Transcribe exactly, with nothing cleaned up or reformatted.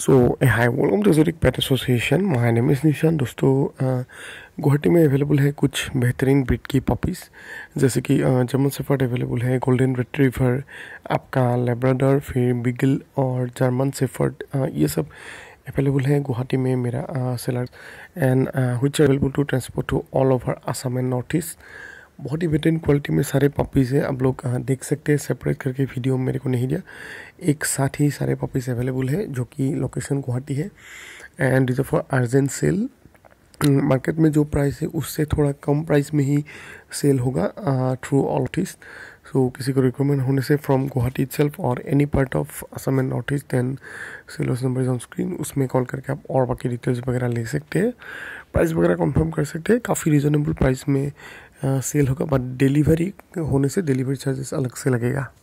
So hi welcome to जोरिक pet association. My name is Nishan. दोस्तों गुवाहाटी में अवेलेबल है कुछ बेहतरीन ब्रीड की पपीज़, जैसे कि जर्मन शेफर्ड अवेलेबल है, गोल्डन रिट्रीवर, आपका लेब्राडोर, फिर बिगल और जर्मन शेफर्ड, ये सब अवेलेबल है गुवाहाटी में मेरा seller and which available to transport to all over Assam and north east. बहुत ही बेहतरीन क्वालिटी में सारे पपीज़ हैं, आप लोग देख सकते हैं। सेपरेट करके वीडियो मेरे को नहीं दिया, एक साथ ही सारे पपीज़ अवेलेबल है, जो कि लोकेशन गुवाहाटी है and is for urgent sale. Market में जो प्राइस है उससे थोड़ा कम प्राइस में ही सेल होगा थ्रू ऑल ईस्ट। सो किसी को रिक्वायरमेंट होने से फ्रॉम गुवाहाटी इटसेल्फ और any part of Assam and north east, then sellers number is on screen, उसमें कॉल करके आप और बाकी डिटेल्स वगैरह ले सकते हैं, प्राइस वगैरह कंफर्म कर सकते हैं। काफ़ी रिजनेबल प्राइस में सेल होगा, बट डिलीवरी होने से डिलीवरी चार्जेस अलग से लगेगा।